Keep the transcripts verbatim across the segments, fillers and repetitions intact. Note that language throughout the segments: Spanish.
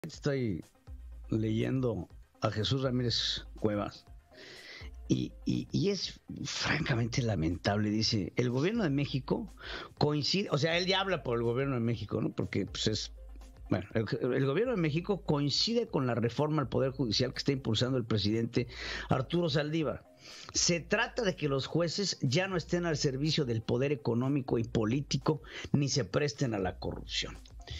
Estoy leyendo a Jesús Ramírez Cuevas y, y, y es francamente lamentable. Dice, el gobierno de México coincide, o sea, él ya habla por el gobierno de México, ¿no? Porque pues es, bueno, el, el gobierno de México coincide con la reforma al Poder Judicial que está impulsando el presidente Arturo Saldívar. Se trata de que los jueces ya no estén al servicio del poder económico y político ni se presten a la corrupción.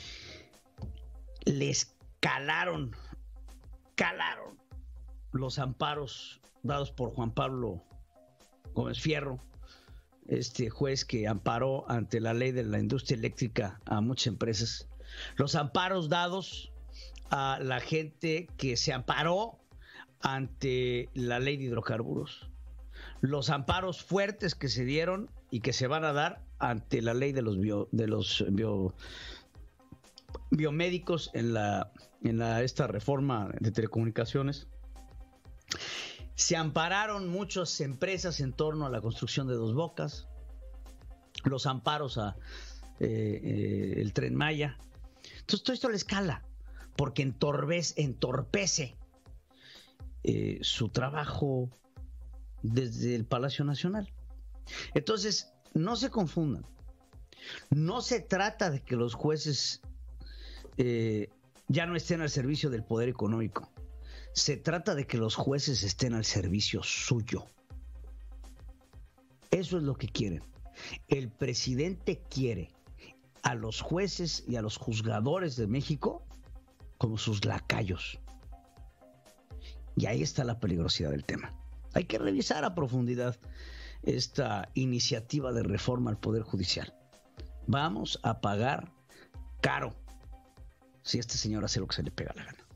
Les calaron, calaron los amparos dados por Juan Pablo Gómez Fierro, este juez que amparó ante la ley de la industria eléctrica a muchas empresas. Los amparos dados a la gente que se amparó ante la ley de hidrocarburos. Los amparos fuertes que se dieron y que se van a dar ante la ley de los bio, de los bio, biomédicos en la en la esta reforma de telecomunicaciones. Se ampararon muchas empresas en torno a la construcción de Dos Bocas, los amparos a eh, eh, el Tren Maya. Entonces todo esto le escala porque entorpece, entorpece eh, su trabajo desde el Palacio Nacional. Entonces no se confundan, no se trata de que los jueces eh, ya no estén al servicio del poder económico. Se trata de que los jueces estén al servicio suyo. Eso es lo que quieren. El presidente quiere a los jueces y a los juzgadores de México como sus lacayos. Y ahí está la peligrosidad del tema. Hay que revisar a profundidad esta iniciativa de reforma al Poder Judicial. Vamos a pagar caro si este señor hace lo que se le pega la gana.